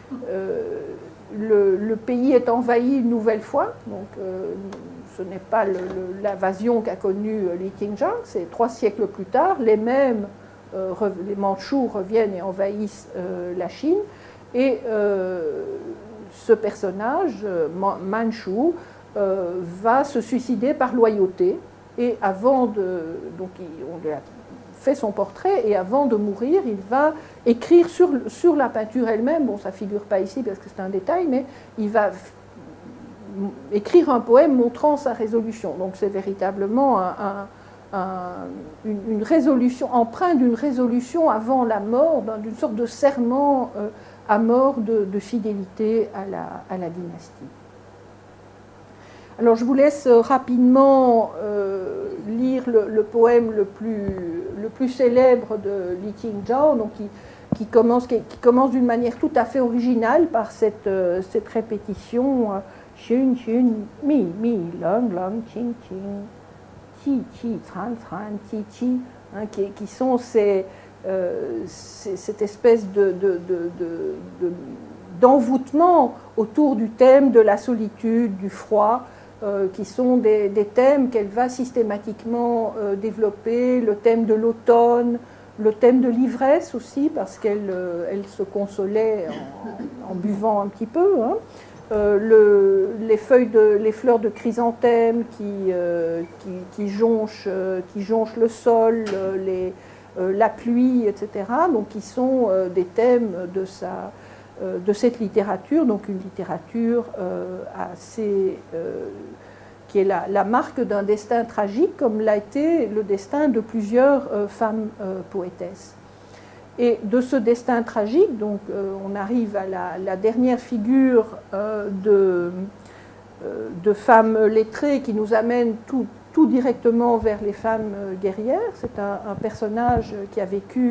euh, le, le pays est envahi une nouvelle fois, donc euh, ce n'est pas l'invasion qu'a connue Li Qingzhao, c'est trois siècles plus tard, les mêmes, euh, les Mandchous reviennent et envahissent euh, la Chine, et euh, ce personnage, Manchu, euh, va se suicider par loyauté. Et avant de, donc on lui a fait son portrait, et avant de mourir, il va écrire sur, sur la peinture elle-même, bon ça ne figure pas ici parce que c'est un détail, mais il va écrire un poème montrant sa résolution. Donc c'est véritablement un, un, un, une, une résolution, empreinte d'une résolution avant la mort, d'une sorte de serment euh, à mort de, de fidélité à la, à la dynastie. Alors je vous laisse rapidement euh, lire le, le poème le plus, le plus célèbre de Li Qingzhao, donc qui, qui commence, qui, qui commence d'une manière tout à fait originale par cette, euh, cette répétition Xun Xun Mi Mi Long Long Qing Qing Qi Qi Tran Tran Qi Qi, hein, qui, qui sont ces, euh, ces, cette espèce de, de, de, de, de, d'envoûtement autour du thème de la solitude, du froid, Euh, qui sont des, des thèmes qu'elle va systématiquement euh, développer, le thème de l'automne, le thème de l'ivresse aussi, parce qu'elle euh, elle se consolait en, en buvant un petit peu, hein. euh, le, les, feuilles de, les fleurs de chrysanthème qui, euh, qui, qui, jonchent, euh, qui jonchent le sol, les, euh, la pluie, et cetera, donc qui sont euh, des thèmes de sa... de cette littérature, donc une littérature euh, assez, euh, qui est la, la marque d'un destin tragique, comme l'a été le destin de plusieurs euh, femmes euh, poétesses. Et de ce destin tragique, donc, euh, on arrive à la, la dernière figure euh, de, euh, de femmes lettrées qui nous amène tout, tout directement vers les femmes guerrières. C'est un, un personnage qui a vécu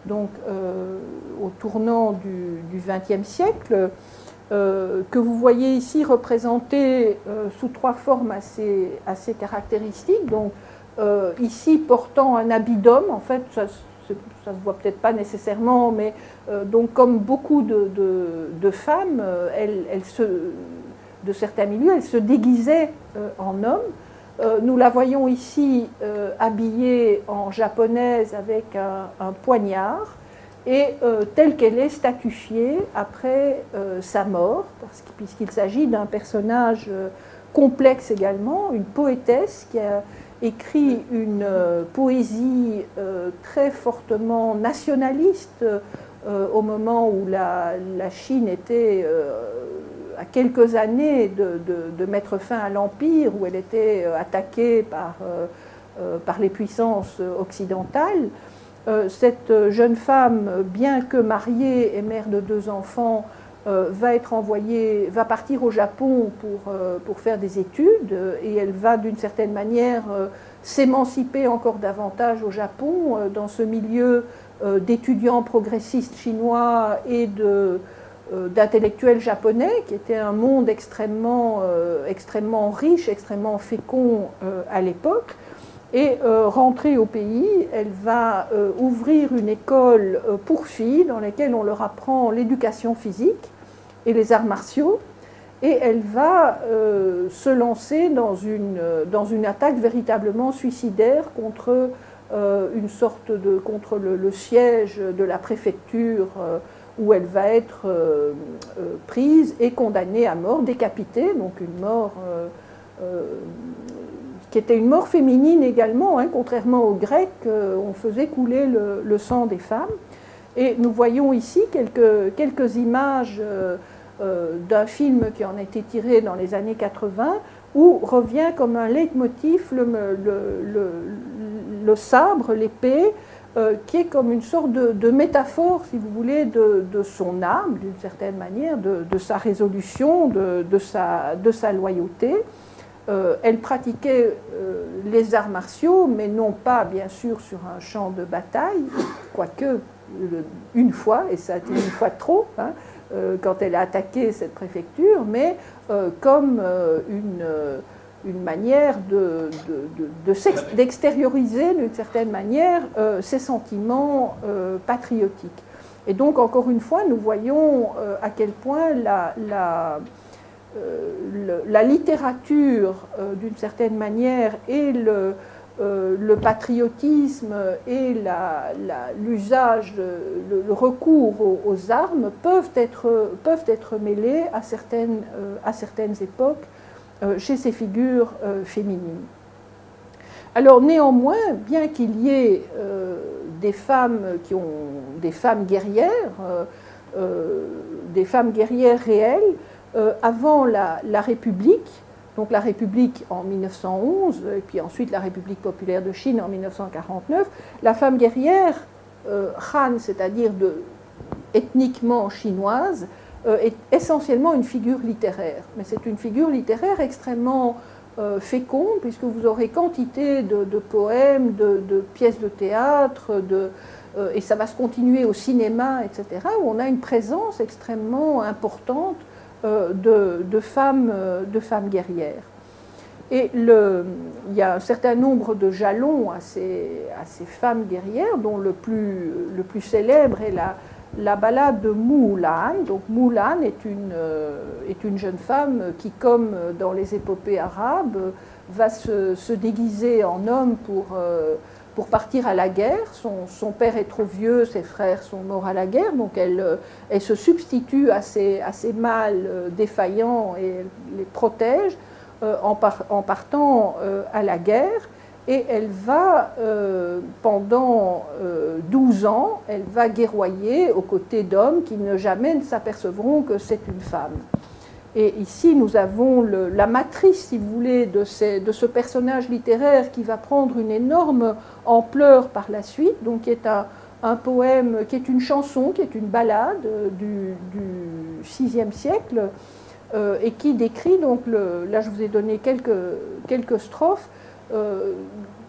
donc euh, au tournant du vingtième siècle, euh, que vous voyez ici représenté euh, sous trois formes assez, assez caractéristiques. Donc, euh, ici portant un habit d'homme, en fait, ça, ça se voit peut-être pas nécessairement, mais euh, donc comme beaucoup de, de, de femmes, euh, elles, elles se, de certains milieux, elles se déguisaient euh, en hommes. Euh, nous la voyons ici euh, habillée en japonaise avec un, un poignard et euh, telle qu'elle est statufiée après euh, sa mort, parce que, puisqu'il s'agit d'un personnage euh, complexe également, une poétesse qui a écrit une euh, poésie euh, très fortement nationaliste euh, au moment où la, la Chine était euh, à quelques années de, de, de mettre fin à l'Empire, où elle était attaquée par, euh, par les puissances occidentales. Euh, cette jeune femme, bien que mariée et mère de deux enfants, euh, va être envoyée, va partir au Japon pour, euh, pour faire des études, et elle va d'une certaine manière euh, s'émanciper encore davantage au Japon, euh, dans ce milieu euh, d'étudiants progressistes chinois et de d'intellectuels japonais, qui était un monde extrêmement, euh, extrêmement riche, extrêmement fécond euh, à l'époque. Et euh, rentrée au pays, elle va euh, ouvrir une école euh, pour filles dans laquelle on leur apprend l'éducation physique et les arts martiaux. Et elle va euh, se lancer dans une, dans une attaque véritablement suicidaire contre, euh, une sorte de, contre le, le siège de la préfecture, euh, où elle va être euh, euh, prise et condamnée à mort, décapitée, donc une mort euh, euh, qui était une mort féminine également, hein, contrairement aux Grecs, euh, on faisait couler le, le sang des femmes. Et nous voyons ici quelques, quelques images euh, euh, d'un film qui en a été tiré dans les années quatre-vingts, où revient comme un leitmotiv le, le, le, le sabre, l'épée, Euh, qui est comme une sorte de, de métaphore, si vous voulez, de, de son âme, d'une certaine manière, de, de sa résolution, de, de, sa, de sa loyauté. Euh, elle pratiquait euh, les arts martiaux, mais non pas, bien sûr, sur un champ de bataille, quoique une fois, et ça a été une fois de trop, hein, euh, quand elle a attaqué cette préfecture, mais euh, comme euh, une... Euh, une manière de, de, de, de d'extérioriser d'une certaine manière euh, ses sentiments euh, patriotiques. Et donc, encore une fois, nous voyons euh, à quel point la, la, euh, le, la littérature, euh, d'une certaine manière, et le, euh, le patriotisme et la, la, l'usage, le, le recours aux, aux armes peuvent être, peuvent être mêlés à certaines, euh, à certaines époques chez ces figures euh, féminines. Alors néanmoins, bien qu'il y ait euh, des femmes qui ont des femmes guerrières, euh, euh, des femmes guerrières réelles, euh, avant la, la République, donc la République en mille neuf cent onze, et puis ensuite la République populaire de Chine en mille neuf cent quarante-neuf, la femme guerrière, euh, Han, c'est-à-dire de, ethniquement chinoise, est essentiellement une figure littéraire. Mais c'est une figure littéraire extrêmement euh, féconde, puisque vous aurez quantité de, de poèmes, de, de pièces de théâtre, de, euh, et ça va se continuer au cinéma, et cetera, où on a une présence extrêmement importante euh, de, de, femmes, de femmes guerrières. Et le, il y a un certain nombre de jalons à ces, à ces femmes guerrières, dont le plus, le plus célèbre est la La ballade de Mulan. Donc Mulan est une, euh, est une jeune femme qui, comme dans les épopées arabes, va se, se déguiser en homme pour, euh, pour partir à la guerre. Son, son père est trop vieux, ses frères sont morts à la guerre, donc elle, elle se substitue à ces, à ces mâles défaillants et les protège euh, en, par, en partant euh, à la guerre. Et elle va, euh, pendant euh, douze ans, elle va guerroyer aux côtés d'hommes qui ne jamais ne s'apercevront que c'est une femme. Et ici, nous avons le, la matrice, si vous voulez, de, ces, de ce personnage littéraire qui va prendre une énorme ampleur par la suite, donc qui est un, un poème, qui est une chanson, qui est une ballade du, du sixième siècle, euh, et qui décrit, donc le, là je vous ai donné quelques, quelques strophes, Euh,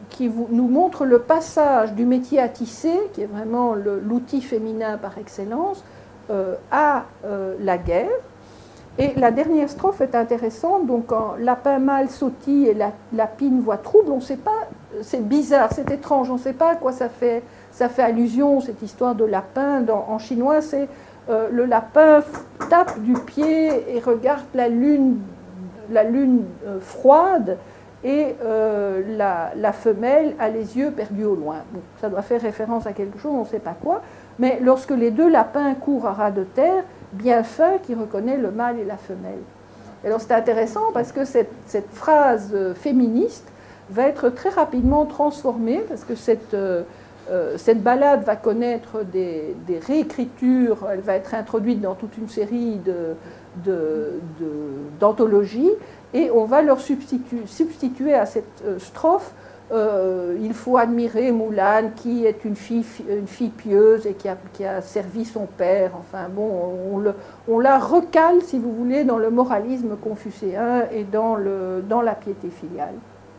qui vous, nous montre le passage du métier à tisser, qui est vraiment l'outil féminin par excellence, euh, à euh, la guerre. Et la dernière strophe est intéressante, donc quand lapin mâle sautille et la, lapine voix trouble, on ne sait pas, c'est bizarre, c'est étrange, on ne sait pas à quoi ça fait, ça fait allusion, cette histoire de lapin. Dans, en chinois, c'est euh, le lapin tape du pied et regarde la lune, la lune euh, froide, et euh, la, la femelle a les yeux perdus au loin. Bon, ça doit faire référence à quelque chose, on ne sait pas quoi, mais lorsque les deux lapins courent à ras de terre, bien fin qui reconnaît le mâle et la femelle. Et alors c'est intéressant parce que cette, cette phrase féministe va être très rapidement transformée, parce que cette, euh, euh, cette ballade va connaître des, des réécritures, elle va être introduite dans toute une série de, de, de, d'anthologies, et on va leur substituer, substituer à cette euh, strophe Euh, il faut admirer Moulane, qui est une fille, une fille pieuse et qui a, qui a servi son père. Enfin bon, on, le, on la recale, si vous voulez, dans le moralisme confucéen et dans, le, dans la piété filiale.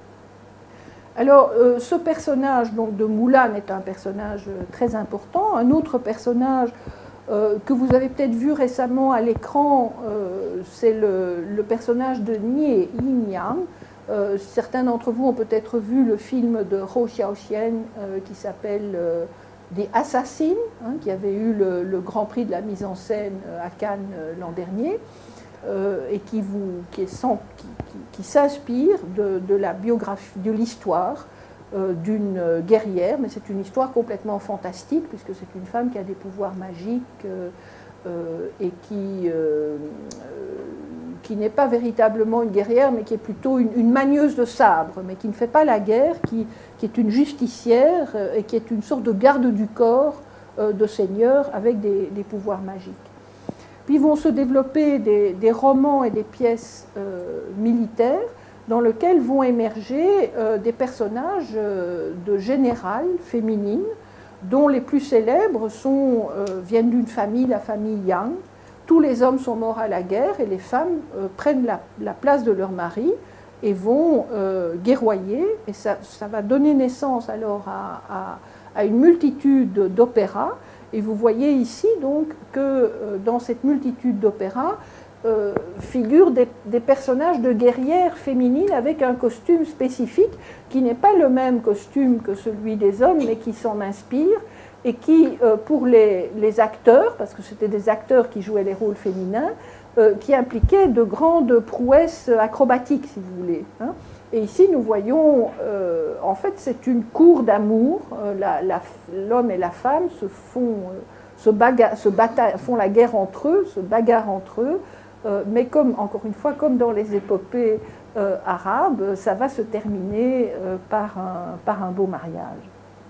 Alors, euh, ce personnage donc, de Moulane est un personnage très important. Un autre personnage euh, que vous avez peut-être vu récemment à l'écran, euh, c'est le, le personnage de Nie Yin Yang. Euh, certains d'entre vous ont peut-être vu le film de Hou Xiaoxian euh, qui s'appelle euh, The Assassin, hein, qui avait eu le, le Grand Prix de la mise en scène euh, à Cannes euh, l'an dernier, euh, et qui, vous, qui, est sans, qui, qui, qui s'inspire de, de la biographie, de l'histoire euh, d'une guerrière, mais c'est une histoire complètement fantastique, puisque c'est une femme qui a des pouvoirs magiques euh, euh, et qui... Euh, euh, qui n'est pas véritablement une guerrière, mais qui est plutôt une, une magneuse de sabre, mais qui ne fait pas la guerre, qui, qui est une justicière euh, et qui est une sorte de garde du corps euh, de seigneur avec des, des pouvoirs magiques. Puis vont se développer des, des romans et des pièces euh, militaires dans lesquels vont émerger euh, des personnages euh, de générales féminines, dont les plus célèbres sont, euh, viennent d'une famille, la famille Yang. Tous les hommes sont morts à la guerre et les femmes euh, prennent la, la place de leur mari et vont euh, guerroyer. Et ça, ça va donner naissance alors à, à, à une multitude d'opéras. Et vous voyez ici donc que euh, dans cette multitude d'opéras euh, figurent des, des personnages de guerrières féminines avec un costume spécifique qui n'est pas le même costume que celui des hommes, mais qui s'en inspire. Et qui, euh, pour les, les acteurs, parce que c'était des acteurs qui jouaient les rôles féminins, euh, qui impliquaient de grandes prouesses acrobatiques, si vous voulez. Hein. Et ici, nous voyons, euh, en fait, c'est une cour d'amour. Euh, l'homme et la femme se font, euh, se baga se font la guerre entre eux, se bagarrent entre eux, euh, mais comme, encore une fois, comme dans les épopées euh, arabes, ça va se terminer euh, par, un, par un beau mariage.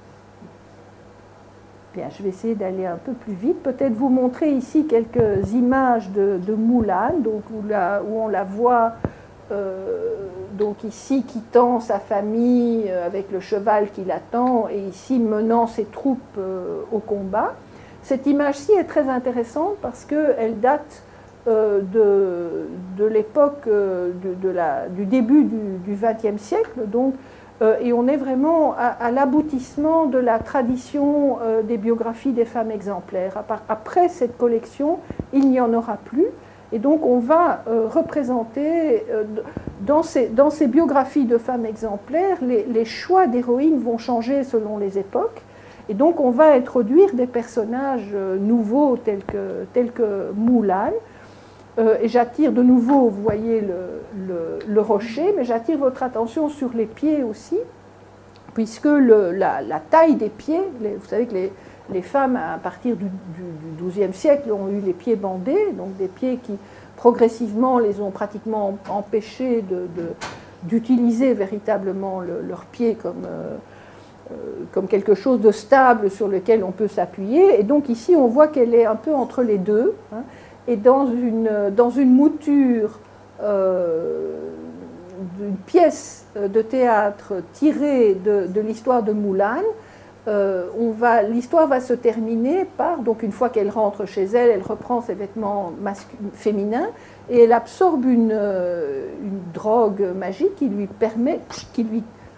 Bien, je vais essayer d'aller un peu plus vite. Peut-être vous montrer ici quelques images de, de Moulane, donc où, la, où on la voit euh, donc ici quittant sa famille euh, avec le cheval qui l'attend et ici menant ses troupes euh, au combat. Cette image-ci est très intéressante parce qu'elle date euh, de, de l'époque euh, de, de la, du début du vingtième siècle, donc. Euh, et on est vraiment à, à l'aboutissement de la tradition euh, des biographies des femmes exemplaires. Après cette collection, il n'y en aura plus. Et donc on va euh, représenter, euh, dans, ces, dans ces biographies de femmes exemplaires, les, les choix d'héroïnes vont changer selon les époques. Et donc on va introduire des personnages euh, nouveaux tels que, tels que Moulane. Euh, et j'attire de nouveau, vous voyez le, le, le rocher, mais j'attire votre attention sur les pieds aussi, puisque le, la, la taille des pieds, les, vous savez que les, les femmes à partir du, du, du douzième siècle ont eu les pieds bandés, donc des pieds qui progressivement les ont pratiquement empêchés d'utiliser véritablement le, leurs pieds comme, euh, euh, comme quelque chose de stable sur lequel on peut s'appuyer. Et donc ici on voit qu'elle est un peu entre les deux, hein. Et dans une, dans une mouture euh, d'une pièce de théâtre tirée de, de l'histoire de Moulane, euh, l'histoire va se terminer par, donc une fois qu'elle rentre chez elle, elle reprend ses vêtements féminins et elle absorbe une, une drogue magique qui lui permet, qui lui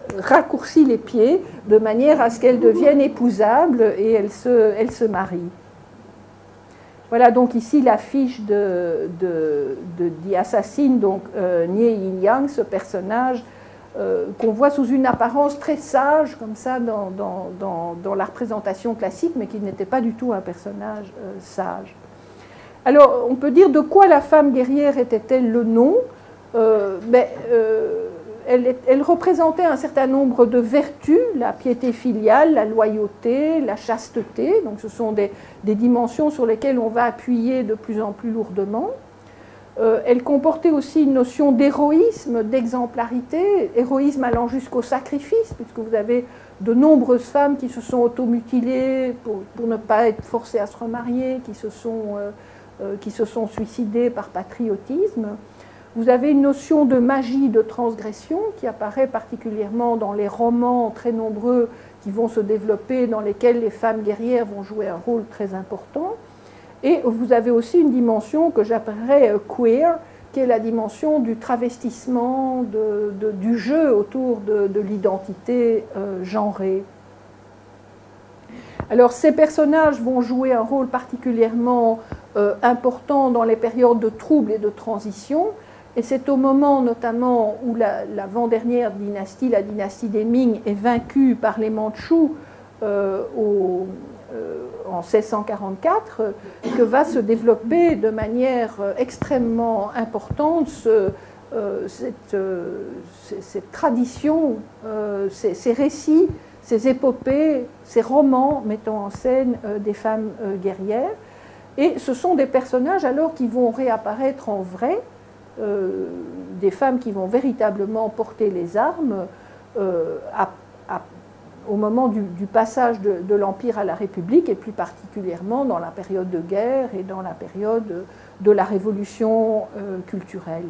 raccourcit les pieds de manière à ce qu'elle devienne épousable et elle se, elle se marie. Voilà donc ici l'affiche de, de, de The Assassin, donc euh, Nie Yin Yang, ce personnage euh, qu'on voit sous une apparence très sage, comme ça, dans, dans, dans, dans la représentation classique, mais qui n'était pas du tout un personnage euh, sage. Alors, on peut dire de quoi la femme guerrière était-elle le nom euh, mais, euh, elle, elle représentait un certain nombre de vertus, la piété filiale, la loyauté, la chasteté. Donc ce sont des, des dimensions sur lesquelles on va appuyer de plus en plus lourdement. Euh, elle comportait aussi une notion d'héroïsme, d'exemplarité, héroïsme allant jusqu'au sacrifice, puisque vous avez de nombreuses femmes qui se sont automutilées pour, pour ne pas être forcées à se remarier, qui se sont, euh, euh, qui se sont suicidées par patriotisme. Vous avez une notion de magie de transgression qui apparaît particulièrement dans les romans très nombreux qui vont se développer, dans lesquels les femmes guerrières vont jouer un rôle très important. Et vous avez aussi une dimension que j'appellerais queer, qui est la dimension du travestissement, de, de, du jeu autour de, de l'identité euh, genrée. Alors ces personnages vont jouer un rôle particulièrement euh, important dans les périodes de troubles et de transition. Et c'est au moment notamment où l'avant-dernière la dynastie, la dynastie des Ming, est vaincue par les Mandchous euh, au, euh, en mille six cent quarante-quatre, que va se développer de manière extrêmement importante ce, euh, cette, euh, cette tradition, euh, ces, ces récits, ces épopées, ces romans mettant en scène euh, des femmes euh, guerrières. Et ce sont des personnages alors qui vont réapparaître en vrai, Euh, des femmes qui vont véritablement porter les armes euh, à, à, au moment du, du passage de, de l'Empire à la République, et plus particulièrement dans la période de guerre et dans la période de la révolution euh, culturelle.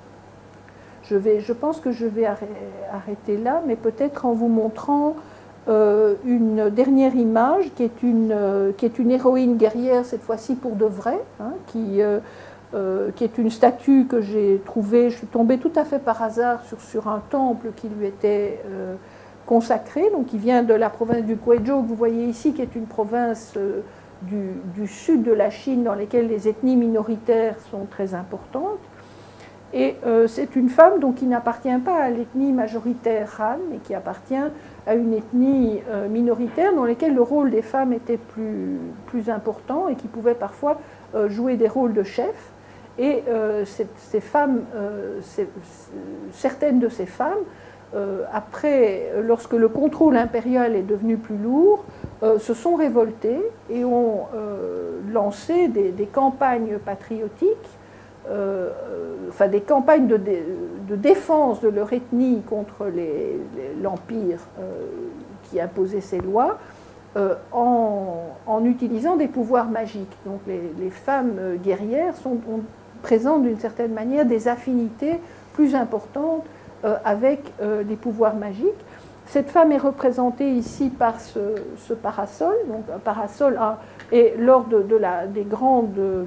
Je, vais, je pense que je vais arrêter là, mais peut-être en vous montrant euh, une dernière image qui est une, euh, qui est une héroïne guerrière, cette fois-ci pour de vrai, hein, qui... Euh, Euh, qui est une statue que j'ai trouvée, je suis tombée tout à fait par hasard sur, sur un temple qui lui était euh, consacré, donc qui vient de la province du Guizhou, que vous voyez ici, qui est une province euh, du, du sud de la Chine dans laquelle les ethnies minoritaires sont très importantes. Et euh, c'est une femme donc, qui n'appartient pas à l'ethnie majoritaire Han, mais qui appartient à une ethnie euh, minoritaire dans laquelle le rôle des femmes était plus, plus important et qui pouvait parfois euh, jouer des rôles de chef. Et euh, ces, ces femmes, euh, ces, certaines de ces femmes, euh, après, lorsque le contrôle impérial est devenu plus lourd, euh, se sont révoltées et ont euh, lancé des, des campagnes patriotiques, euh, enfin des campagnes de, de, de défense de leur ethnie contre l'Empire euh, qui imposait ces lois, Euh, en, en utilisant des pouvoirs magiques. Donc les, les femmes guerrières sont, ont, présentent d'une certaine manière des affinités plus importantes euh, avec euh, les pouvoirs magiques. Cette femme est représentée ici par ce, ce parasol, donc un parasol, un, et lors de, de la, des grandes euh,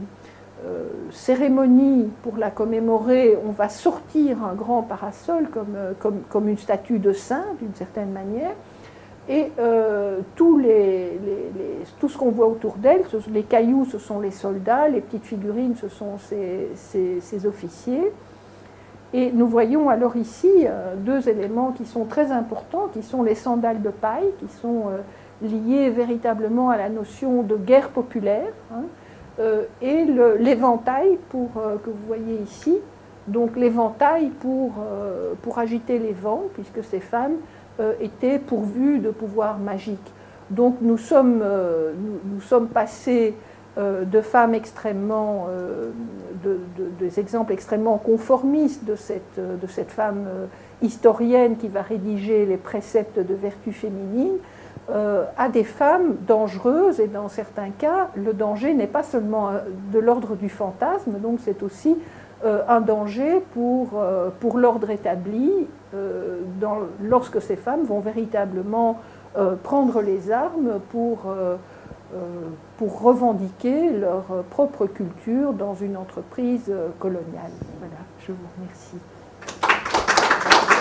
cérémonies pour la commémorer, on va sortir un grand parasol comme, comme, comme une statue de saint, d'une certaine manière. Et euh, tous les, les, les, tout ce qu'on voit autour d'elle, les cailloux, ce sont les soldats, les petites figurines, ce sont ces, ces, ces officiers. Et nous voyons alors ici euh, deux éléments qui sont très importants, qui sont les sandales de paille, qui sont euh, liés véritablement à la notion de guerre populaire, hein, euh, et l'éventail pour euh, que vous voyez ici, donc l'éventail pour, euh, pour agiter les vents, puisque ces femmes Euh, étaient pourvus de pouvoirs magiques. Donc nous sommes, euh, nous, nous sommes passés euh, de femmes extrêmement, euh, de, de, des exemples extrêmement conformistes de cette, de cette femme euh, historienne qui va rédiger les préceptes de vertu féminine, euh, à des femmes dangereuses, et dans certains cas, le danger n'est pas seulement de l'ordre du fantasme, donc c'est aussi euh, un danger pour, euh, pour l'ordre établi, euh, dans, lorsque ces femmes vont véritablement euh, prendre les armes pour, euh, euh, pour revendiquer leur propre culture dans une entreprise coloniale. Voilà, je vous remercie.